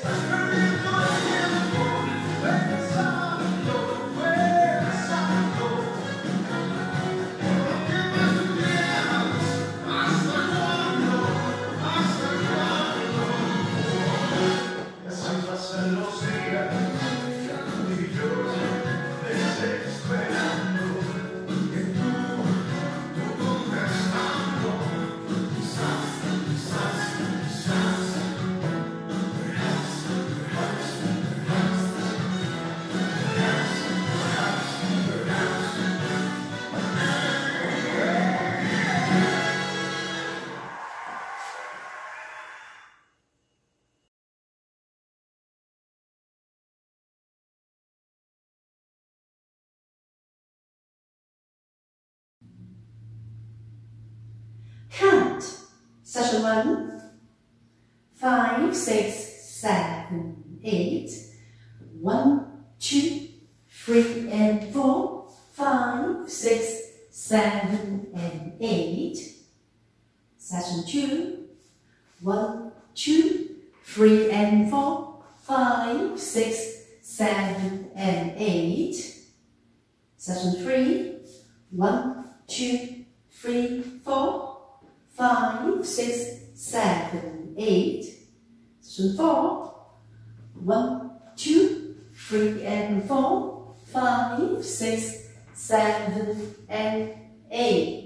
Count. Session 1. 5, 6, 7, 8. 1, 2, 3 and 4. 5, 6, 7 and 8. Session 2. 1, 2, 3 and 4. 5, 6, 7 and 8. Session 3. 1, 2, 3, 4. 5, 6, 7, 8. Session 4. 1, 2, 3 and 4. 5, 6, 7 and 8.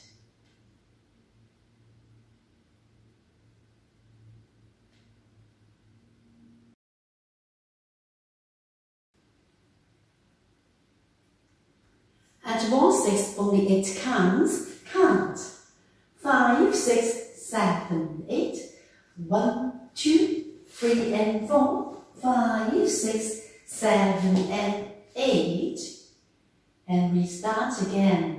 At wall 6, only 8 counts. Count. 5, 6, 7, 8. 1, 2, 3 and 4. 5, 6, 7 and 8. And we start again.